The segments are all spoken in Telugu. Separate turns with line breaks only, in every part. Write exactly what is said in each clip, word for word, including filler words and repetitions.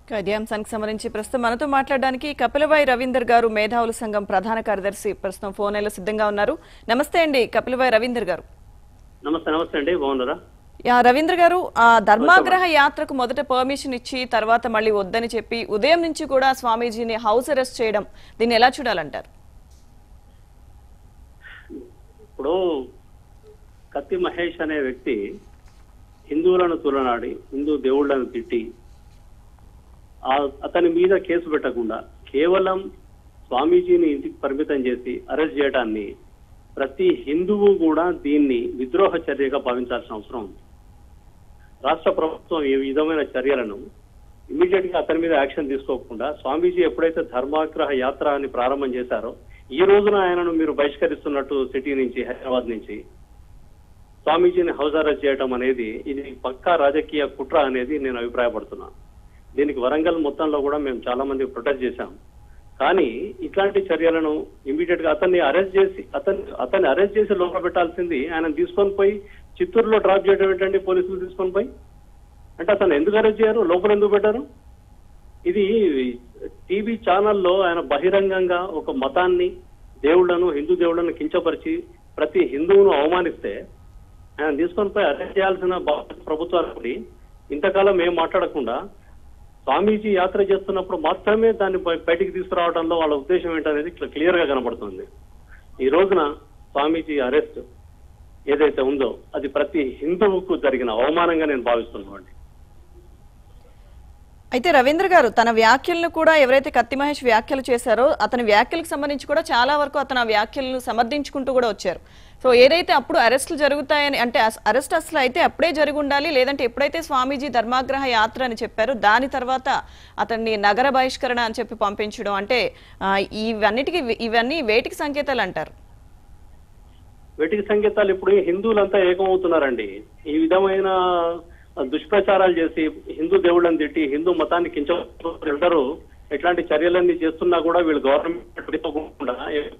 ఇదే అంశానికి సంబంధించి ప్రస్తుతం మనతో మాట్లాడడానికి కపిలవాయి రవీందర్ గారు మేధావుల సంఘం ప్రధాన కార్యదర్శి ప్రస్తుతం ఫోన్ లైన్లో సిద్ధంగా ఉన్నారు. నమస్తే అండి కపిలవాయి రవీందర్ గారు.
నమస్తే నమస్తే అండి, బాగున్నారా?
యా రవీంద్ర గారు, ఆ ధర్మాగ్రహ యాత్రకు మొదట పర్మిషన్ ఇచ్చి తర్వాత మళ్ళీ వద్దని చెప్పి ఉదయం నుంచి కూడా స్వామీజీని హౌస్ అరెస్ట్ చేయడం, దీన్ని ఎలా చూడాలంటారు?
ఇప్పుడు కత్తి మహేష్ అనే వ్యక్తి హిందువులను తులనాడి హిందూ దేవుళ్లను తిట్టి అతని మీద కేసు పెట్టకుండా కేవలం స్వామీజీని ఇంటికి పరిమితం చేసి అరెస్ట్ చేయడాన్ని ప్రతి హిందువు కూడా దీన్ని విద్రోహ చర్యగా భావించాల్సిన అవసరం ఉంది. రాష్ట్ర ప్రభుత్వం ఈ విధమైన చర్యలను ఇమీడియట్ గా అతని మీద యాక్షన్ తీసుకోకుండా స్వామీజీ ఎప్పుడైతే ధర్మాగ్రహ యాత్ర అని ప్రారంభం చేశారో ఈ రోజున ఆయనను మీరు బహిష్కరిస్తున్నట్టు సిటీ నుంచి హైదరాబాద్ నుంచి స్వామీజీని హౌస్ అరెస్ట్ చేయడం అనేది ఇది పక్కా రాజకీయ కుట్ర అనేది నేను అభిప్రాయపడుతున్నాను. దీనికి వరంగల్ మొత్తంలో కూడా మేము చాలా మంది ప్రొటెస్ట్ చేశాం. కానీ ఇట్లాంటి చర్యలను ఇమీడియట్ గా అతన్ని అరెస్ట్ చేసి అతన్ని అతన్ని అరెస్ట్ చేసి లోపల పెట్టాల్సింది ఆయన తీసుకొని పోయి చిత్తూరులో డ్రాప్ చేయడం ఏంటండి? పోలీసులు తీసుకొని పోయి అంటే అతను ఎందుకు అరెస్ట్ చేయరు, లోపల ఎందుకు పెట్టారు? ఇది టీవీ ఛానల్లో ఆయన బహిరంగంగా ఒక మతాన్ని, దేవుళ్లను, హిందూ దేవుళ్లను కించపరిచి ప్రతి హిందువును అవమానిస్తే ఆయన తీసుకొని పోయి అరెస్ట్ చేయాల్సిన ప్రభుత్వానికి ఇంతకాలం ఏం మాట్లాడకుండా స్వామీజీ యాత్ర చేస్తున్నప్పుడు మాత్రమే దాన్ని బయటికి తీసుకురావడంలో వాళ్ళ ఉద్దేశం ఏంటనేది క్లియర్ గా కనబడుతుంది. ఈ రోజున స్వామీజీ అరెస్ట్ ఏదైతే ఉందో అది ప్రతి హిందువుకు జరిగిన అవమానంగా నేను భావిస్తున్నాను.
అయితే రవీంద్ర గారు తన వ్యాఖ్యలను కూడా ఎవరైతే కత్తి మహేష్ వ్యాఖ్యలు చేశారో అతని వ్యాఖ్యలకు సంబంధించి కూడా చాలా వరకు అతను ఆ వ్యాఖ్యలను సమర్థించుకుంటూ కూడా వచ్చారు. సో ఏదైతే అప్పుడు అరెస్టులు జరుగుతాయని అంటే అరెస్ట్ అసలు అయితే అప్పుడే జరిగి ఉండాలి, లేదంటే ఎప్పుడైతే స్వామీజీ ధర్మాగ్రహ యాత్ర అని చెప్పారో దాని తర్వాత అతన్ని నగర బహిష్కరణ అని చెప్పి పంపించడం, అంటే ఇవన్నిటికి ఇవన్నీ వేటికి సంకేతాలు అంటారు?
వేటికి సంకేతాలు ఇప్పుడు హిందువులంతా ఏకమవుతున్నారండి. ఈ విధమైన దుష్ప్రచారాలు చేసి హిందూ దేవుళ్ళని తిట్టి హిందూ మతాన్ని కించరు ఎట్లాంటి చర్యలన్నీ చేస్తున్నా కూడా వీళ్ళు గవర్నమెంట్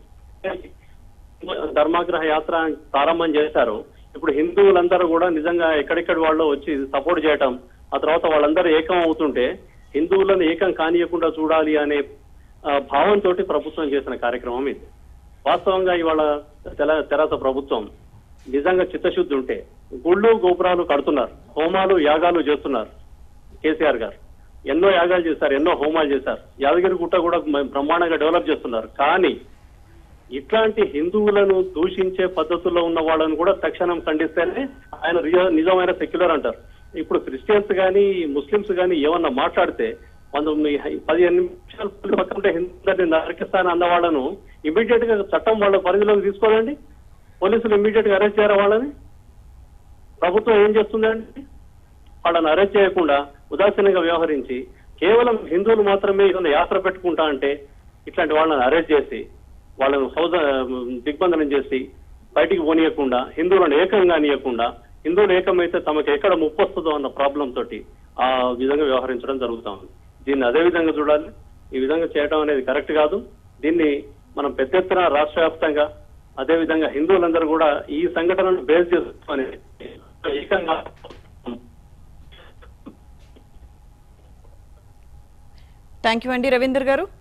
ధర్మాగ్రహ యాత్ర ప్రారంభం చేశారు. ఇప్పుడు హిందువులందరూ కూడా నిజంగా ఎక్కడెక్కడి వాళ్ళు వచ్చి సపోర్ట్ చేయటం, ఆ తర్వాత వాళ్ళందరూ ఏకం అవుతుంటే హిందువులను ఏకం కానియకుండా చూడాలి అనే భావంతో ప్రభుత్వం చేసిన కార్యక్రమం ఇది. వాస్తవంగా ఇవాళ తెల తెరాస ప్రభుత్వం నిజంగా చిత్తశుద్ధి ఉంటే గుళ్ళు గోపురాలు కడుతున్నారు, హోమాలు యాగాలు చేస్తున్నారు. కేసీఆర్ గారు ఎన్నో యాగాలు చేశారు, ఎన్నో హోమాలు చేశారు, యాదగిరి గుట్ట కూడా బ్రహ్మాండంగా డెవలప్ చేస్తున్నారు. కానీ ఇట్లాంటి హిందువులను దూషించే పద్ధతుల్లో ఉన్న వాళ్ళని కూడా తక్షణం ఖండిస్తేనే ఆయన నిజమైన సెక్యులర్ అంటారు. ఇప్పుడు క్రిస్టియన్స్ కానీ ముస్లింస్ కానీ ఏమన్నా మాట్లాడితే వంద పదిహేను నిమిషాలు పక్కన హిందువులని నరికిస్తానని అన్న వాళ్ళను ఇమీడియట్ గా చట్టం వాళ్ళ పరిధిలోకి తీసుకోదండి. పోలీసులు ఇమీడియట్ గా అరెస్ట్ చేయరా వాళ్ళని? ప్రభుత్వం ఏం చేస్తుందండి? వాళ్ళని అరెస్ట్ చేయకుండా ఉదాసీనంగా వ్యవహరించి కేవలం హిందువులు మాత్రమే ఏదైనా యాత్ర పెట్టుకుంటా అంటే ఇట్లాంటి వాళ్ళని అరెస్ట్ చేసి వాళ్ళను హౌస్ దిగ్బంధనం చేసి బయటికి పోనీయకుండా హిందువులను ఏకం కానీయకుండా హిందువులు ఏకమైతే తమకు ఎక్కడ ముప్పు వస్తుందో అన్న ప్రాబ్లం తోటి ఆ విధంగా వ్యవహరించడం జరుగుతా ఉంది. దీన్ని అదే విధంగా చూడాలి. ఈ విధంగా చేయడం అనేది కరెక్ట్ కాదు. దీన్ని మనం పెద్ద ఎత్తున రాష్ట్ర వ్యాప్తంగా అదే విధంగా హిందువులందరూ కూడా ఈ సంఘటనను బేస్ చేసుకొని ఏకంగా
థ్యాంక్ యూ అండి రవీందర్ గారు.